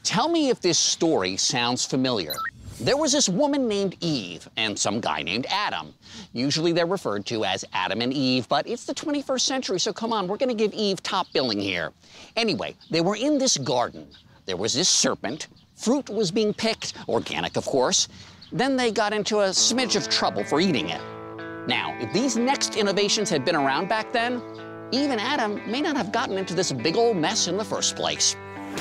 Tell me if this story sounds familiar. There was this woman named Eve and some guy named Adam. Usually they're referred to as Adam and Eve, but it's the 21st century, so come on, we're gonna give Eve top billing here. Anyway, they were in this garden. There was this serpent. Fruit was being picked, organic, of course. Then they got into a smidge of trouble for eating it. Now, if these next innovations had been around back then, Eve and Adam may not have gotten into this big old mess in the first place.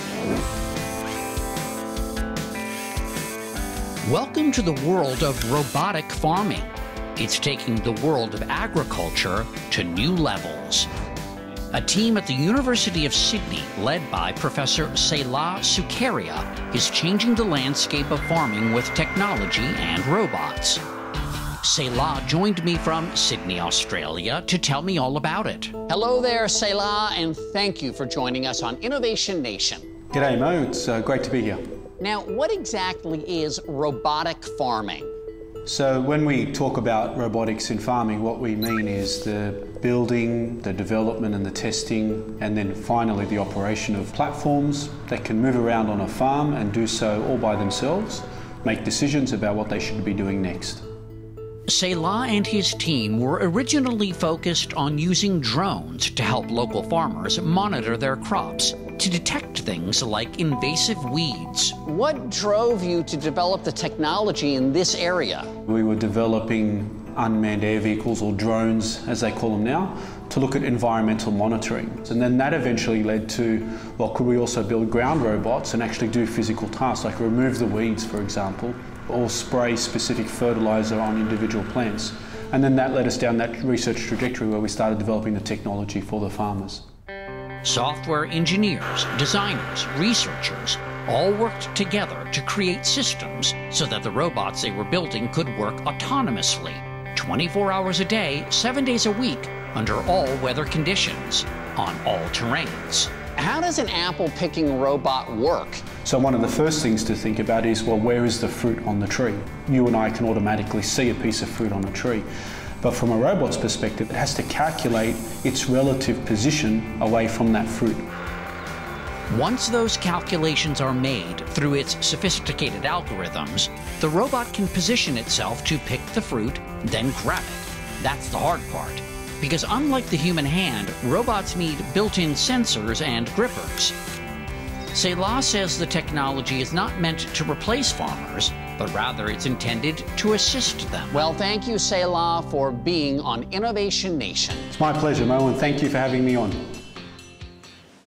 Welcome to the world of robotic farming. It's taking the world of agriculture to new levels. A team at the University of Sydney, led by Professor Salah Sukkarieh, is changing the landscape of farming with technology and robots. Salah joined me from Sydney, Australia, to tell me all about it. Hello there, Salah, and thank you for joining us on Innovation Nation. G'day, Mo. It's great to be here. Now, what exactly is robotic farming? So when we talk about robotics in farming, what we mean is the building, the development and the testing, and then finally the operation of platforms that can move around on a farm and do so all by themselves, make decisions about what they should be doing next. Salah and his team were originally focused on using drones to help local farmers monitor their crops, to detect things like invasive weeds. What drove you to develop the technology in this area? We were developing unmanned air vehicles, or drones as they call them now, to look at environmental monitoring. And then that eventually led to, well, could we also build ground robots and actually do physical tasks, like remove the weeds, for example, or spray specific fertilizer on individual plants. And then that led us down that research trajectory where we started developing the technology for the farmers. Software engineers, designers, researchers all worked together to create systems so that the robots they were building could work autonomously, 24 hours a day, 7 days a week, under all weather conditions, on all terrains. How does an apple picking robot work? So one of the first things to think about is, well, where is the fruit on the tree? You and I can automatically see a piece of fruit on a tree. But from a robot's perspective, it has to calculate its relative position away from that fruit. Once those calculations are made through its sophisticated algorithms, the robot can position itself to pick the fruit, then grab it. That's the hard part. Because unlike the human hand, robots need built-in sensors and grippers. Salah says the technology is not meant to replace farmers, but rather it's intended to assist them. Well, thank you, Salah, for being on Innovation Nation. It's my pleasure, Mo, and thank you for having me on.